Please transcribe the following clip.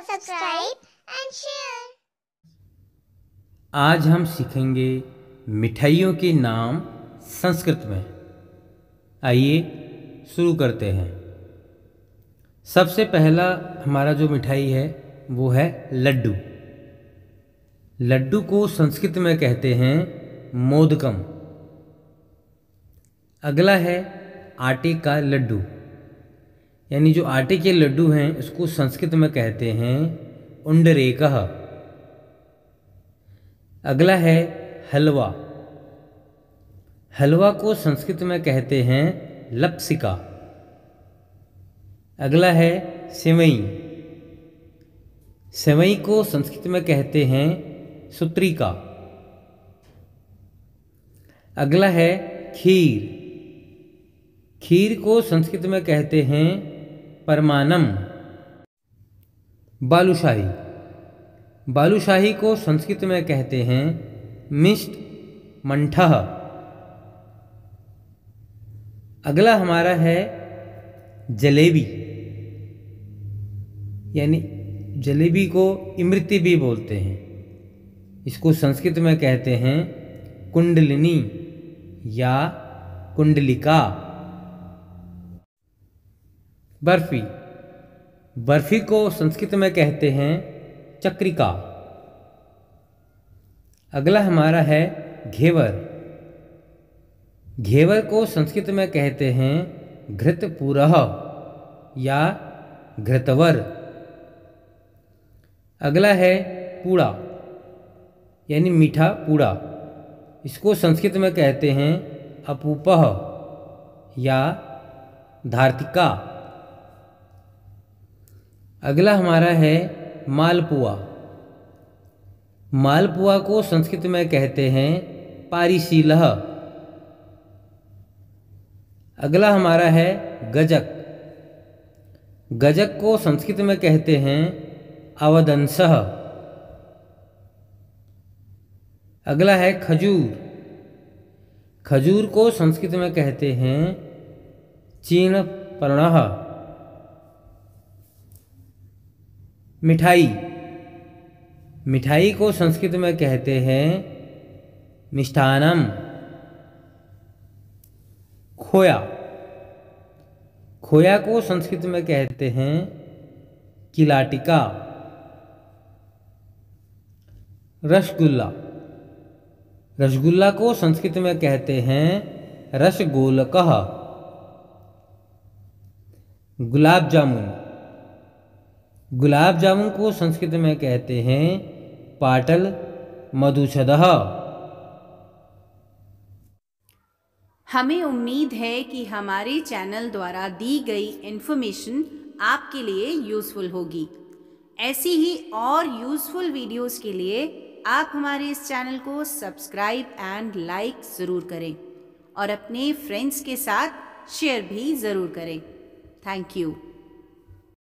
subscribe and share। आज हम सीखेंगे मिठाइयों के नाम संस्कृत में। आइए शुरू करते हैं। सबसे पहला हमारा जो मिठाई है वो है लड्डू। लड्डू को संस्कृत में कहते हैं मोदकम। अगला है आटे का लड्डू, यानी जो आटे के लड्डू हैं उसको संस्कृत में कहते हैं उंडरेकः। अगला है हलवा। हलवा को संस्कृत में कहते हैं लप्सिका। अगला है सेवई। सेवई को संस्कृत में कहते हैं सुत्रिका। अगला है खीर। खीर को संस्कृत में कहते हैं परमानम। बालूशाही। बालूशाही को संस्कृत में कहते हैं मिष्ट मंठः। अगला हमारा है जलेबी, यानी जलेबी को इमरती भी बोलते हैं। इसको संस्कृत में कहते हैं कुंडलिनी या कुंडलिका। बर्फी। बर्फी को संस्कृत में कहते हैं चक्रिका। अगला हमारा है घेवर। घेवर को संस्कृत में कहते हैं घृतपूरः या घृतवर। अगला है पूड़ा, यानी मीठा पूड़ा। इसको संस्कृत में कहते हैं अपूपः या धार्तिका। अगला हमारा है मालपुआ। मालपुआ को संस्कृत में कहते हैं पारिशीलः। अगला हमारा है गजक। गजक को संस्कृत में कहते हैं अवदंसः। अगला है खजूर। खजूर को संस्कृत में कहते हैं चीणपर्णः। मिठाई। मिठाई को संस्कृत में कहते हैं मिष्ठानम। खोया। खोया को संस्कृत में कहते हैं किलाटिका। रसगुल्ला। रसगुल्ला को संस्कृत में कहते हैं रसगोलकः। गुलाब जामुन। गुलाब जामुन को संस्कृत में कहते हैं पाटल मधुछदः। हमें उम्मीद है कि हमारे चैनल द्वारा दी गई इन्फॉर्मेशन आपके लिए यूज़फुल होगी। ऐसी ही और यूज़फुल वीडियोस के लिए आप हमारे इस चैनल को सब्सक्राइब एंड लाइक ज़रूर करें और अपने फ्रेंड्स के साथ शेयर भी ज़रूर करें। Thank you.